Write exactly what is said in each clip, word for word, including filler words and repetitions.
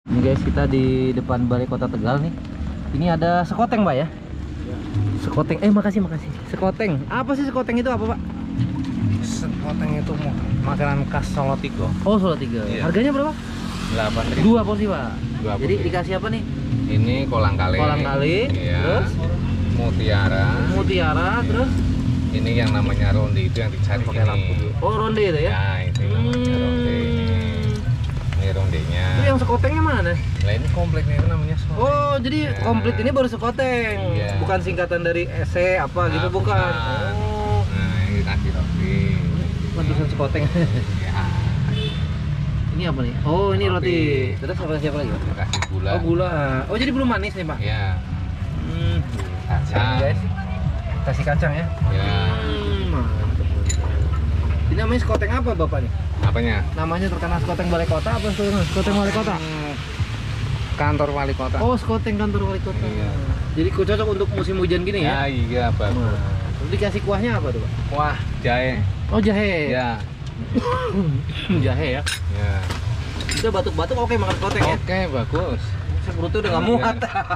Ini guys, kita di depan Balai Kota Tegal nih. Ini ada sekoteng, Pak ya? Sekoteng. Eh, makasih, makasih. Sekoteng. Apa sih sekoteng itu apa, Pak? Sekoteng itu makanan khas Solo Tigo. Oh, Solo Tiga. Iya. Harganya berapa? delapan ribu. Dua porsi, Pak. Dua Jadi porsi. dikasih apa nih? Ini kolang kali. Kolang kali. Iya. Terus Mutiara. mutiara, terus Ini yang namanya ronde itu yang dicari pakai lampu. ini. Oh, ronde itu ya? Ya, itu namanya ronde ini. Ini rondenya. Itu yang sekotengnya mana? Lah ini kompleknya itu namanya Solo. Oh, jadi Ya. komplit ini baru sekoteng. Iya. Bukan singkatan dari S E apa gitu, Nah, bukan. bukan. Oh, Nah, ini nasi roti. pantesan sekoteng. Ya. Ini apa nih? Oh, ini roti. Roti. Terus apa siapa lagi, Pak? Kasih gula. Oh, gula. Oh, jadi belum manis nih, Pak. Ya. Hmm. Kacang. Ini, guys. Kasih kacang ya. Ya. Hmm, mantep. Ini namanya sekoteng apa, Bapak nih? Apanya? Namanya terkenal sekoteng Balai Kota apa sekoteng sekoteng Balai Kota? Hmm, Kantor wali kota. Oh, sekoteng kantor Wali Kota. Iya. Jadi cocok untuk musim hujan gini ya? Ya, iya bagus. Nah, terus dikasih kuahnya apa tuh, Pak? Wah, jahe. Oh, jahe. Ya. Jahe ya. Ya. Udah batuk-batuk oke makan sekoteng ya. Oke, bagus. Saya perutnya udah nggak muat.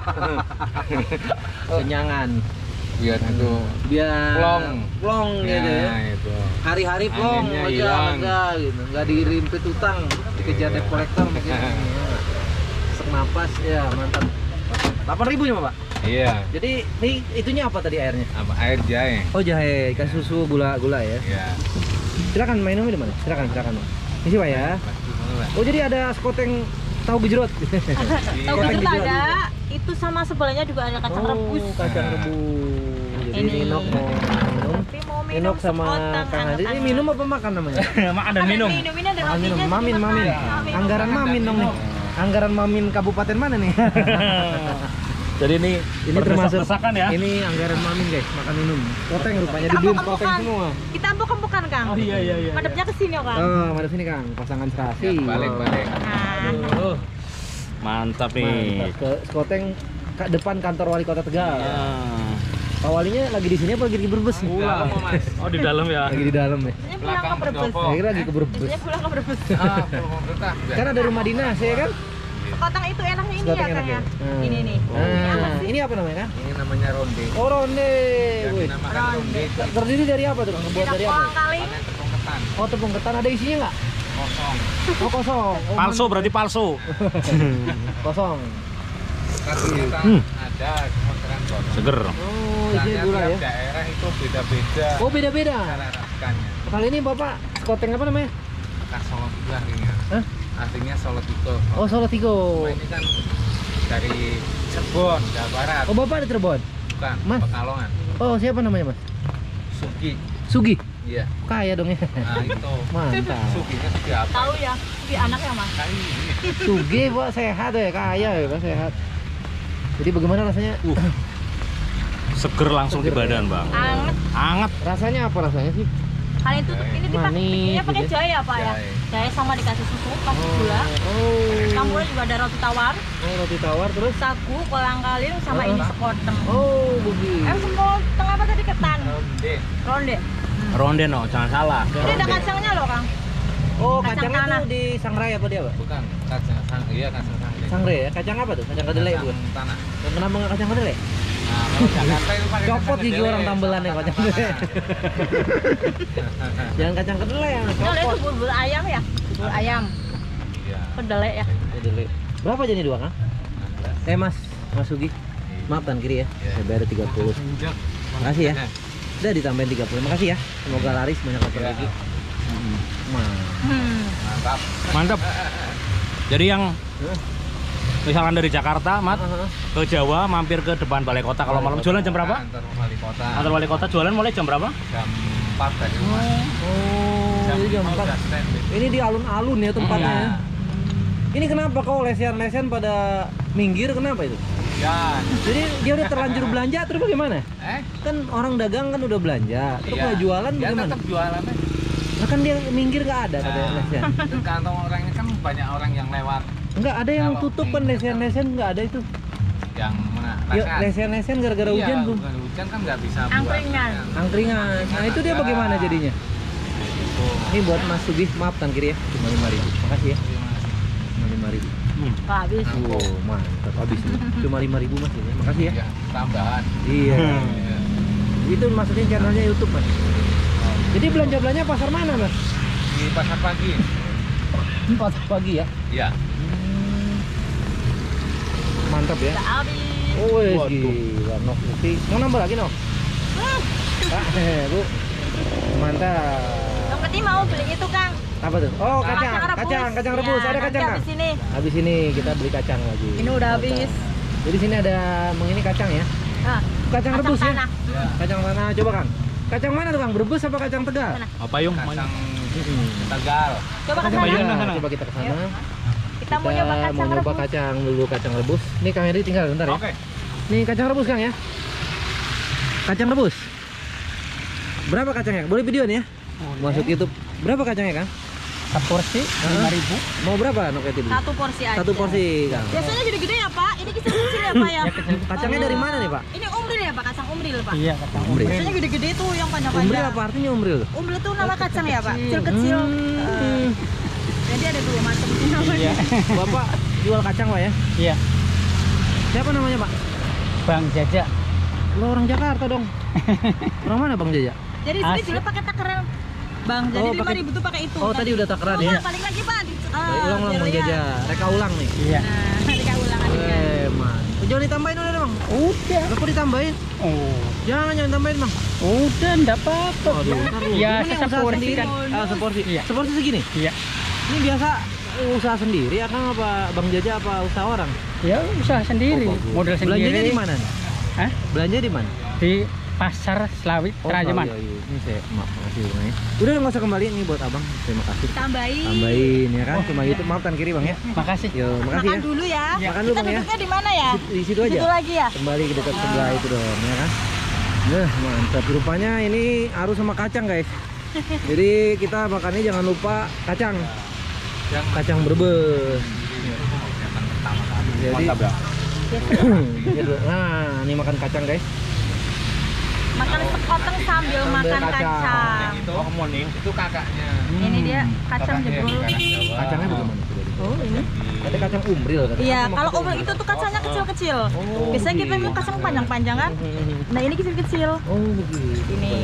Kenyangan. Biar itu Biar plong. plong gitu ya. Nah, itu. Hari-hari plong, Anginnya lega, hilang. lega gitu. Nggak dirimpit utang, dikejar Iya. debt collector mungkin. Sek napas ya, mantap. delapan ribu nya, Pak. Iya. Jadi ini itunya apa tadi airnya? Apa air jahe? Oh, jahe, kasih susu, gula-gula ya. Iya. Silakan main minum di mana? Silakan, silakan. Ini sih, Pak ya. Lah. Oh, jadi ada sekoteng tahu gejrot. Tahu Kacang gitu hijau ada, itu sama sebelahnya juga ada kacang Oh, rebus. kacang Nah. rebus. Jadi Ini. Ninok mau minum. Tapi mau minum Ninok sama sekoteng Kang Andi. Ini anget-anget. minum apa makan namanya? Makan dan minum. Minum ini ada Makan minum. rotinya. Mamin, dimakan. mamin. Mamin. Anggaran mamin dong nih. Anggaran mamin kabupaten mana nih? Jadi ini Ini termasuk berdesak-desakan ya. Ini anggaran mamin guys, makan minum. Sekoteng rupanya dibeliin sekoteng semua. Kita empuk-empukan, Kang. Oh iya iya iya. Madepnya ke sini, Kang. Oh, mana sini Kang? Pasangan serasi. Ya, balik-balik. Nah, Oh, mantap nih. Mantap. Ke sekoteng ke depan kantor wali kota Tegal. Ah. Pak walinya lagi di sini apa lagi di Brebes? Dalam, Mas. Oh di dalam ya. Lagi di dalam ya. biasanya pulang ke Belakang Brebes. pendopo. Saya kira lagi ke Brebes. Biasanya pulang ke Brebes. Ah, belum pemerintah. Kan ada rumah dinas ya kan? Sekoteng itu enaknya ini Sekoteng ya, Kang enak ya. ya? Hmm. Ini nih. Ini apa Nah, sih? ini apa namanya kan? Ini namanya ronde. Oh, ronde. Yang Wih. dinamakan ronde itu Terdiri dari apa tuh? Bang? Buat Ada dari apa? kolang kali. pakai tepung ketan Oh, tepung ketan ada isinya nggak? kosong. Oh, kosong. Oh, Palsu berarti palsu. kosong. Kasih ketan Hmm. ada, kemungkinan kosong. Seger. Oh, Nah, isinya tiap gula ya. daerah itu beda-beda Oh, beda-beda. cara rasakannya. Kali ini Bapak sekoteng apa namanya? Khas Solo Tigo artinya. Hah? Artinya Solo Tigo. Oh, Solo Tigo. Nah, ini kan dari Cirebon, Jawa Barat. Oh, Bapak di Cirebon. Bukan, Mas. Pekalongan. Oh, siapa namanya, Mas? Sugi. Sugi. Iya. Kaya dong ya. Nah, itu. Mantap. Suginya Sugi apa? Tahu ya, di anaknya, Mas. Kali. Sugi, Pak, sehat ya, kaya ya, Pak, sehat. Jadi bagaimana rasanya? Uh. Seger langsung di Seger, badan, ya? Bang. Anget. Anget. Rasanya apa rasanya sih? Kali itu ini dipakai Manis, bikinnya pakai gitu. jahe ya, Pak ya. Jahe. Jahe sama dikasih susu, kasih gula. Oh. Campurnya juga ada roti tawar, Oh, roti tawar terus. sagu, kolang kaling sama Oh. ini sekoteng. Oh, begitu. Eh, sekoteng apa tadi ketan? Ronde. Ronde. Ronde no, jangan salah. Ini ada kacangnya loh, Kang. Oh, Kacang kacangnya tanah. tuh di sangrai apa dia, Pak? Bukan, kacang sang, iya kacang sangre. Sangrai ya? Kacang apa tuh? Kacang kedelai Kacang bukan? tanah. Kenapa nggak kacang kedelai? Nah, kalau Jakarta itu pakai Copot kacang gigi kedelai, orang tambelannya sama kacang kacang kedelai. tanah. Jangan kacang kedelai yang Ini itu copot. bubur ayam ya? Bubur ayam. Iya. Kedelai ya. Kedelai. Berapa jadi dua, Kang? Eh, Mas, Mas Sugi. Maaf tan kiri ya. Iya. Saya bayar tiga puluh. Injak. Makasih ya. Udah ditambahin tiga puluh. Makasih ya. Semoga laris banyak lapar Iya. lagi. Mah. Hmm. Mantap. Mantap. Jadi yang misalkan dari Jakarta, Mat, ke Jawa mampir ke depan Balai Kota. Kalau malam jualan jam berapa? Kantor wali kota. Kantor Wali Kota jualan mulai jam berapa? Jam empat dari rumah. Oh, Jam jadi jam lima empat. udah standby. Ini di alun-alun ya tempatnya. Iya. ya? Ini kenapa kok lesian-lesian pada minggir, kenapa itu? Ya. Jadi dia udah terlanjur belanja terus bagaimana? Eh? Kan orang dagang kan udah belanja, terus Iya. mau jualan Ya bagaimana? tetap jualannya. Nah, kan dia minggir nggak ada katanya Nah, lesian. itu kantong orangnya kan banyak orang yang lewat Enggak ada yang Kalau tutup kan minggir lesian-lesian nggak ada itu. yang mana? Ya Rasakan. lesian-lesian gara-gara Iya, hujan tuh. bukan hujan kan nggak bisa buat Angkringan. lesian. Angkringan. Nah, itu dia ada. bagaimana jadinya? Itu. Ini buat Mas Sugih, maaf tan kiri ya, cuma lima ribu. Makasih ya, Terima kasih. cuma lima ribu. Wah, habis. Oh, mantap habis nih. Cuma lima ribu Mas ini. Makasih ya. Ya, tambahan. Iya. Iya. Itu masukin channelnya YouTube Mas. Jadi belanja-belanja pasar mana Mas? Di pasar pagi. Pasar pagi ya. Iya. Mantap ya. Udah habis. Oh, wes, Waduh. gila Nok. Bukti. Mau nambah lagi Nok? Hmm. Ah, eh, Bu. Mantap. Yang penting mau beli itu, Kang. Apa tuh? Oh, kacang, rebus. kacang, kacang rebus. Iya, Ada nanti kacang nggak? habis ini. Habis ini kita beli kacang lagi. Ini udah Mantap. habis. Jadi sini ada mengini kacang ya. Ah, Kacang rebus ya. tanah. Ya. Kacang mana? Coba Kang. Kacang mana tuh Kang? Berebus apa kacang tegal? Mana? Apa yung? Kacang Mm-mm. Tegal. Coba ke Kacang sana. Bayunan tegal. sana. Coba kita ke sana. Yuk. Kita mau nyoba kacang mau nyoba rebus. kacang dulu kacang rebus. Nih Kang Heri tinggal bentar ya. Oke. Nih kacang rebus Kang ya. Kacang rebus. Berapa kacangnya? Boleh videoan ya? Masuk YouTube. Berapa kacangnya Kang? Satu porsi lima ribu. Mau berapa Nok itu? Satu porsi aja. Satu porsi Kang. Biasanya gede-gede ya, Pak. Ini kecil-kecil ya, Pak ya. Kacangnya dari mana nih Pak? Ini umril ya, Pak? Kacang umril, Pak. Iya, kacang Umril. Biasanya gede-gede tuh yang panjang-panjang. Umril apa artinya umril? Umril itu nama kacang ya, Pak? Kecil-kecil. Hmm. Jadi ada dua macam namanya. Iya. Bapak jual kacang Pak ya? Iya. Siapa namanya Pak? Bang Jaja. Lo orang Jakarta dong. Orang mana Bang Jaja? Jadi sini Asik. dulu pakai takaran. Bang, jadi Oh, lima pakai- ribu tuh pakai itu. Oh tadi udah takaran Ulang ya? balik lagi, Pak. Di- ah, Baik, ulang ulang biar Bang lihat. Jaja. Reka ulang nih. Iya. Nah, kita ulang lagi kan. Eh man. Jangan ditambahin udah deh Bang. Udah. Kenapa ditambahin? Oh. Jangan jangan tambahin Bang. Udah, enggak apa-apa. Aduh, ntar lu. Ya, Ini usaha seporsi sendiri. kan. Ah, seporsi. Iya. Seporsi segini. Iya. Ini biasa usaha sendiri atau apa Bang Jaja apa usaha orang? Ya, usaha sendiri. Oh, bagus. Modal sendiri. Belanjanya di mana nih? Hah? Belanja di mana? Di Pasar Selawit, Trajeman. iya, iya. Ini saya maaf makasih Bang ya. Udah nggak usah kembali nih buat Abang. Terima kasih. Tambahin. Tambahin ya kan cuma YouTube maaf tan kiri Bang ya. Makasih. Yo, makasih Makan ya. dulu ya. Makan dulu, Kita Bang, ya. duduknya di mana ya? Di situ aja. Situ lagi ya? Kembali ke dekat sebelah itu dong ya kan. Nah, mantap. Rupanya ini harus sama kacang, guys. Jadi kita makannya jangan lupa kacang. Yang Kacang Brebes. kelihatan pertama kali. Jadi Mantap ya. gitu. Nah, ini makan kacang, guys. Makan sekoteng sambil Sambil makan kacang. kacang. Itu Oh, mau nih. itu kakaknya. Ini dia kacang Kakaknya jebrol. yang di Jawa. Kacangnya bagaimana? Oh, ini. Ada kacang umbril katanya. Iya, Apa kalau maksudnya umril itu tuh kacangnya kecil-kecil. Oh, Biasanya kita gitu. mau kacang panjang-panjang kan. Nah, ini kecil-kecil. Oh, begitu. Ini.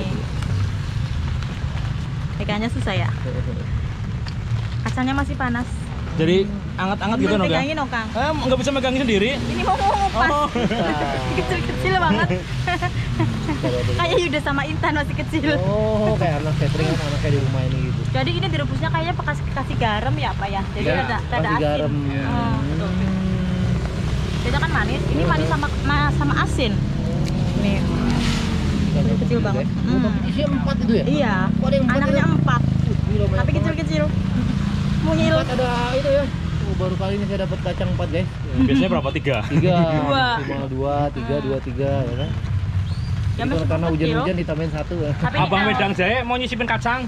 Pegangnya susah ya. Kacangnya masih panas. Jadi anget-anget gitu Cuman Nok ya? pegangin dong, Kang. Eh, nggak bisa megangin sendiri. Ini mau ngupas. Oh. Kecil-kecil banget. Kayak Yuda sama Intan masih kecil. Oh, kayak anak catering kan anaknya di rumah ini gitu. Jadi ini direbusnya kayaknya kasih kasih garam ya apa ya? Jadi Iya, rada rada Kasih asin. garam. Iya. Oh, betul. Beda kan manis, ini manis sama ma- sama asin. Nih. Ini kecil banget. Hmm. Isinya empat itu ya? Iya. Oh, ada yang empat Anaknya ya? empat, Gila, banyak tapi banget. kecil-kecil. Mungil. Empat ada itu ya. Oh, baru kali ini saya dapat kacang empat, guys. Biasanya berapa? Tiga. Tiga. Dua. Maksimal dua, tiga, dua, tiga, ya kan? Ya, Itu meskipun karena kecil. hujan-hujan ditambahin satu ya. Tapi Abang kalau- Wedang Jahe mau nyisipin kacang.